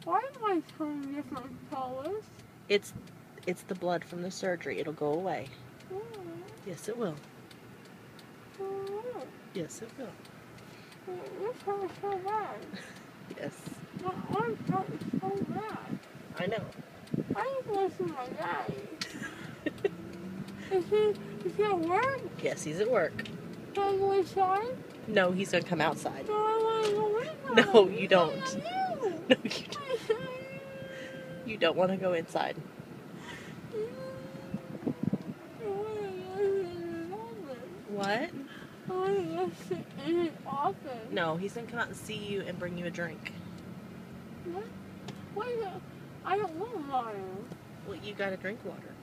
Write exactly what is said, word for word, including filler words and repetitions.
Why am I turning different colors? It's it's the blood from the surgery. It'll go away. Mm. Yes, it will. Mm. Yes, it will. This hurts so bad. Yes. My arm hurts so bad. I know. I need to listen to my daddy. Is he, is he at work? Yes, he's at work. Can I go inside? No, he's gonna come outside. No, I want to go inside. No, you don't. I do. No, you don't. You don't want to go inside. What? I want to listen in his office. No, he's gonna come out and see you and bring you a drink. What? Why? I don't want water. Well, you gotta drink water.